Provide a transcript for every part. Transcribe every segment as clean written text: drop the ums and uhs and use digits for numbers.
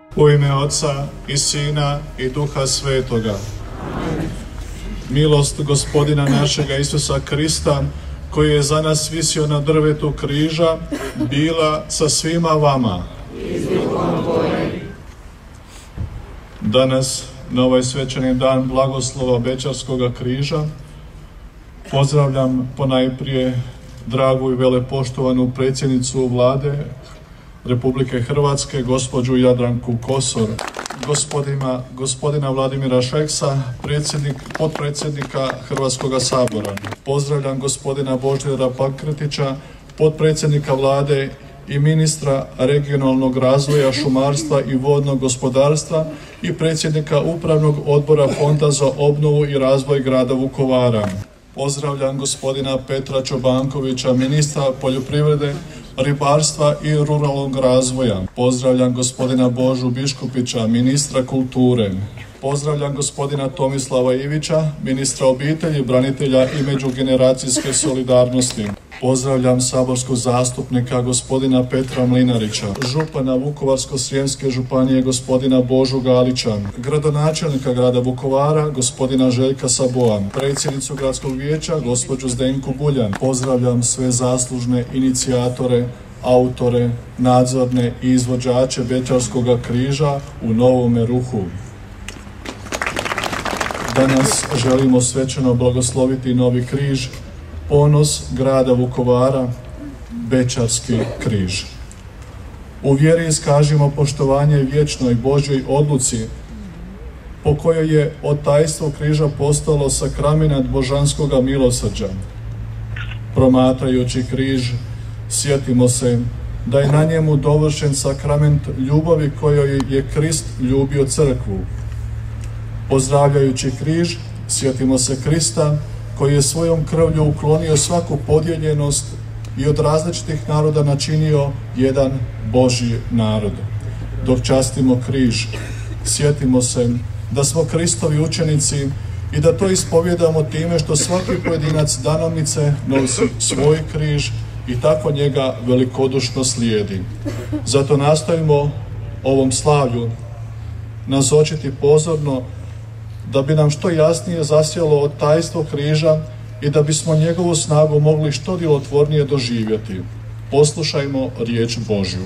U ime Otca i Sina i Duha Svetoga. Milost Gospodina našega Isusa Krista, koji je za nas visio na drvetu križa, bila sa svima vama. Danas, na ovaj svečani dan blagoslova Bečarskoga križa, pozdravljam ponajprije dragu i velepoštovanu predsjednicu Vlade Republike Hrvatske, gospođu Jadranku Kosor, gospodina Vladimira Šeksa, potpredsjednika Hrvatskoga sabora. Pozdravljam gospodina Božidara Pankretića, potpredsjednika Vlade i ministra regionalnog razvoja, šumarstva i vodnog gospodarstva i predsjednika Upravnog odbora Fonda za obnovu i razvoj grada Vukovara. Pozdravljam gospodina Petra Čobankovića, ministra poljoprivrede, ribarstva i ruralnog razvoja. Pozdravljam gospodina Božu Biškupića, ministra kulture. Pozdravljam gospodina Tomislava Ivića, ministra obitelji, branitelja i međugeneracijske solidarnosti. Pozdravljam saborskog zastupnika gospodina Petra Mlinarića, župana Vukovarsko-srijemske županije gospodina Božu Galića, gradonačelnika grada Vukovara gospodina Željka Saboa, predsjednicu gradskog vijeća gospođu Zdenku Buljan. Pozdravljam sve zaslužne inicijatore, autore, nadzorne i izvođače Bečarskoga križa u Novome Ruhu. Danas želimo svečano blagosloviti Novi križ, ponos grada Vukovara, Bečarski križ. U vjeri iskažimo poštovanje vječnoj Božjoj odluci, po kojoj je otajstvo križa postalo sakrament božanskoga milosrđa. Promatrajući križ, sjetimo se da je na njemu dovršen sakrament ljubavi kojoj je Krist ljubio crkvu. Pozdravljajući križ, sjetimo se Krista, koji je svojom krvlju uklonio svaku podijeljenost i od različitih naroda načinio jedan Božji narod. Dok častimo križ, sjetimo se da smo Kristovi učenici i da to ispovjedamo time što svaki pojedinac danomice nosi svoj križ i tako njega velikodušno slijedi. Zato nastojimo ovom slavlju nazočiti pozorno, da bi nam što jasnije zasjelo otajstvo križa i da bismo njegovu snagu mogli što djelotvornije doživjeti. Poslušajmo riječ Božju.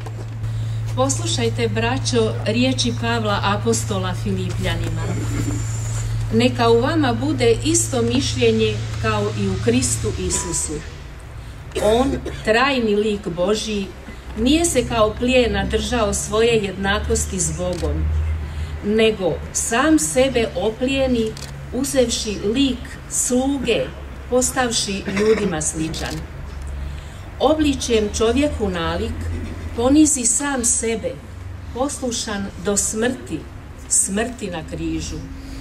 Poslušajte, braćo, riječi Pavla apostola Filipljanima. Neka u vama bude isto mišljenje kao i u Kristu Isusu. On, trajni lik Božji, nije se kao plijena držao svoje jednakosti s Bogom, nego sam sebe oplijeni, uzevši lik sluge, postavši ljudima sličan. Obličjem čovjeku nalik, ponizi sam sebe, poslušan do smrti, smrti na križu.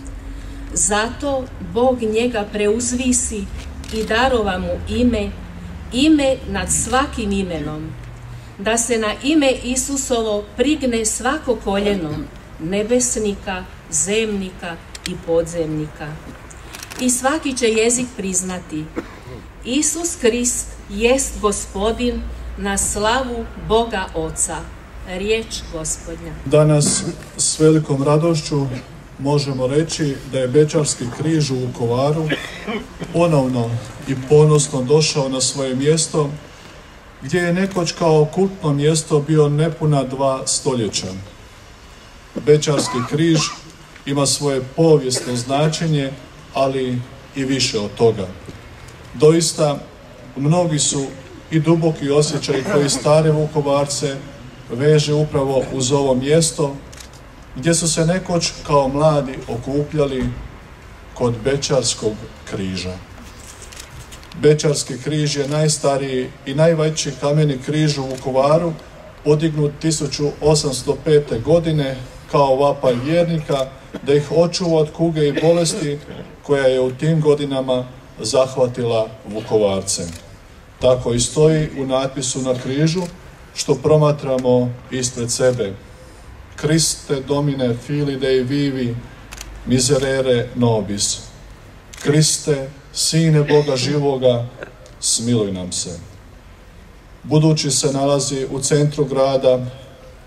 Zato Bog njega preuzvisi i darova mu ime nad svakim imenom, da se na ime Isusovo prigne svako koljeno, nebesnika, zemnika i podzemnika. I svaki će jezik priznati: Isus Krist jest Gospodin, na slavu Boga Oca. Riječ Gospodnja. Danas s velikom radošću možemo reći da je Bečarski križ u Vukovaru ponovno i ponosno došao na svoje mjesto, gdje je nekoć kao kultno mjesto bio nepuna 2 stoljeća. Bečarski križ ima svoje povijesno značenje, ali i više od toga. Doista, mnogi su i duboki osjećaj koji stare Vukovarce veže upravo uz ovo mjesto, gdje su se nekoć kao mladi okupljali kod Bečarskog križa. Bečarski križ je najstariji i najveći kameni križ u Vukovaru, podignut 1805. godine kao vapaj vjernika da ih očuva od kuge i bolesti koja je u tim godinama zahvatila Vukovarce. Tako i stoji u natpisu na križu što promatramo ispred sebe. Christe Domine fili Dei vivi, miserere nobis. Kriste, Sine Boga živoga, smiluj nam se. Budući se nalazi u centru grada,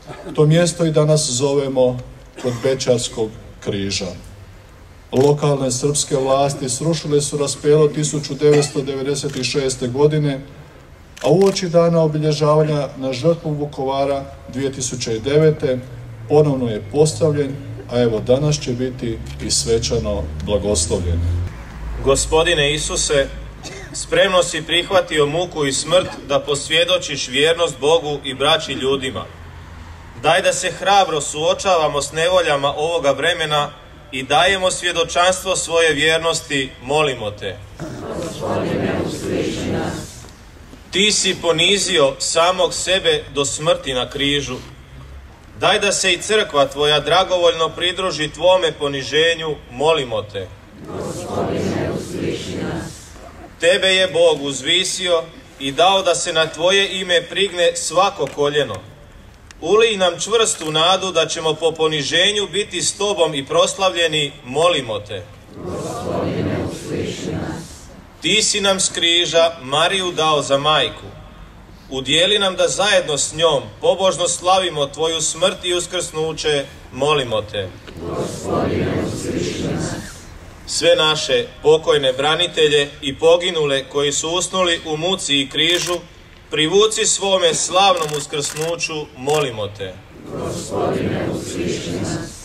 To mjesto i danas zovemo kod Bečarskog križa. Lokalne srpske vlasti srušile su Raspelo 1996. godine, a uoči dana obilježavanja na žrtvu Vukovara 2009. ponovno je postavljen, a evo danas će biti i svečano blagoslovljen. Gospodine Isuse, spremno si prihvatio muku i smrt da posvjedočiš vjernost Bogu i braći ljudima. Daj da se hrabro suočavamo s nevoljama ovoga vremena i dajemo svjedočanstvo svoje vjernosti, molimo te. Gospodine, usliši nas. Ti si ponizio samog sebe do smrti na križu. Daj da se i crkva tvoja dragovoljno pridruži tvome poniženju, molimo te. Gospodine, usliši nas. Tebe je Bog uzvisio i dao da se na tvoje ime prigne svako koljeno. Ulij nam čvrstu nadu da ćemo po poniženju biti s tobom i proslavljeni, molimo te. Gospodine, usliši nas. Ti si nam s križa Mariju dao za majku. Udijeli nam da zajedno s njom pobožno slavimo tvoju smrt i uskrsnuće, molimo te. Gospodine, usliši nas. Sve naše pokojne branitelje i poginule koji su usnuli u muci i križu, privuci svome slavnom uskrsnuću, molimo te. Gospodine, usliši nas.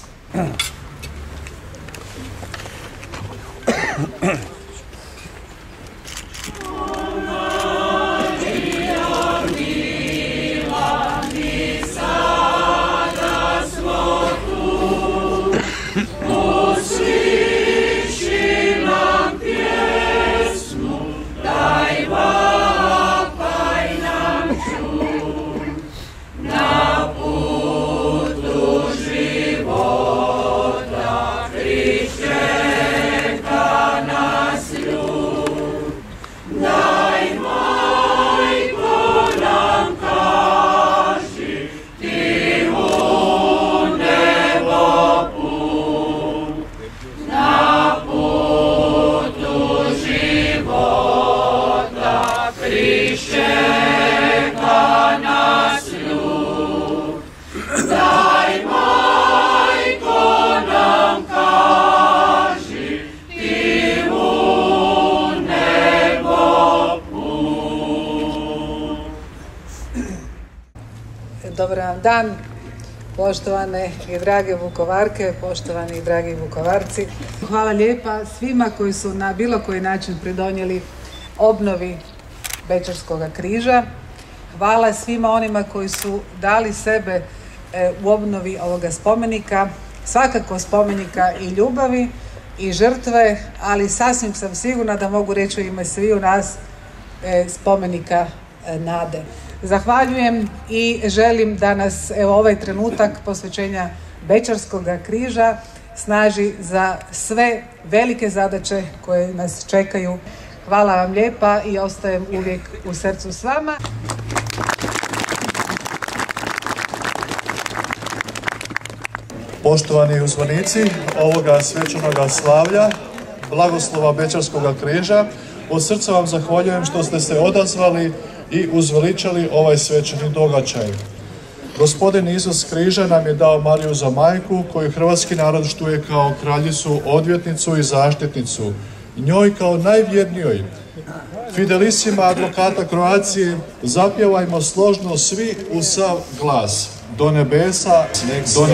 Dobar vam dan, poštovane i drage Vukovarke, poštovani i dragi Vukovarci. Hvala lijepa svima koji su na bilo koji način pridonijeli obnovi Bečarskog križa. Hvala svima onima koji su dali sebe u obnovi ovoga spomenika, svakako spomenika i ljubavi i žrtve, ali sasvim sam sigurna da mogu reći u ime sviju nas spomenika nade. Zahvaljujem i želim da nas ovaj trenutak posvećenja Bečarskog križa snaži za sve velike zadaće koje nas čekaju. Hvala vam lijepa i ostajem uvijek u srcu s vama. Poštovani uzvanici ovoga svečanoga slavlja, blagoslova Bečarskog križa, od srca vam zahvaljujem što ste se odazvali i uzveličali ovaj svečani događaj. Gospodin Isus križa nam je dao Mariju za majku, koju hrvatski narod štuje kao kraljicu, odvjetnicu i zaštitnicu. Njoj kao najvjernijoj, fidelisima advokata Kroacije, zapjevajmo složno svi u sav glas. Do nebesa nek se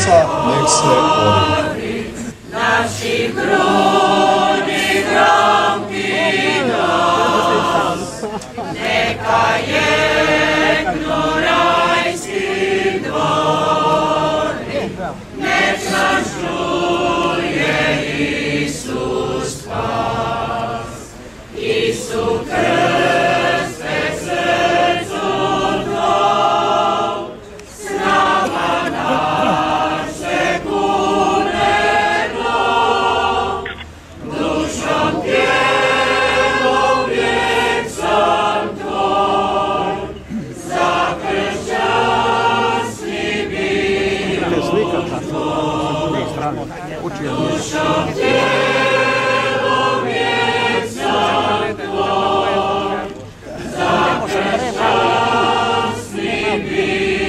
ori. Naši grudi gromki nos, neka jeknu rajski dvori, nek nas čuje Isus spas. Isu krste srcu tvoj, s nama naše kune glov, dušom tijelom vijek sam tvoj, za kršćanski bio tvoj, dušom tijelom vijek sam tvoj, za kršćanski bio.